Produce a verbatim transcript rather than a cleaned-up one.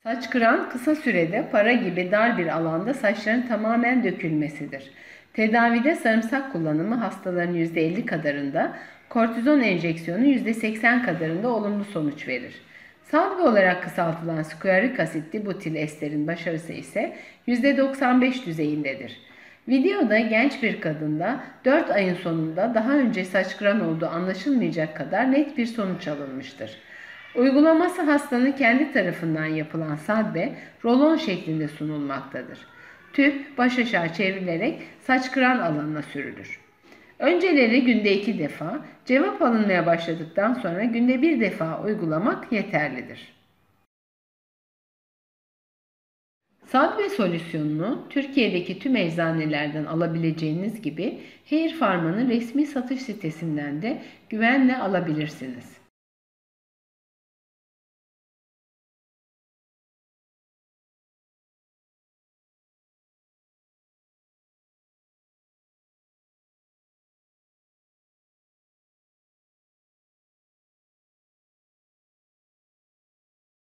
Saç kıran kısa sürede para gibi dar bir alanda saçların tamamen dökülmesidir. Tedavide sarımsak kullanımı hastaların yüzde elli kadarında, kortizon enjeksiyonu yüzde seksen kadarında olumlu sonuç verir. Salbe olarak kısaltılan sklerik asitli butil esterin başarısı ise yüzde doksan beş düzeyindedir. Videoda genç bir kadında dört ayın sonunda daha önce saç kıran olduğu anlaşılmayacak kadar net bir sonuç alınmıştır. Uygulaması hastanın kendi tarafından yapılan salbe, rolon şeklinde sunulmaktadır. Tüp baş aşağı çevrilerek saç kıran alanına sürülür. Önceleri günde iki defa, cevap alınmaya başladıktan sonra günde bir defa uygulamak yeterlidir. Salbe solüsyonunu Türkiye'deki tüm eczanelerden alabileceğiniz gibi Hair Pharma'nın resmi satış sitesinden de güvenle alabilirsiniz.